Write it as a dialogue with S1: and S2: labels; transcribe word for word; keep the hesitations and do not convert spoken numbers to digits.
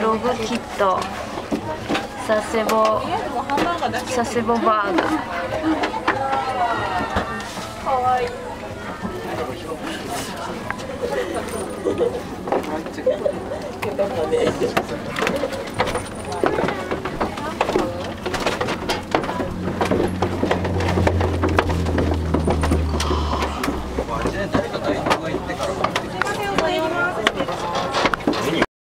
S1: ログキット、佐世保佐世保バーガー。かわいい。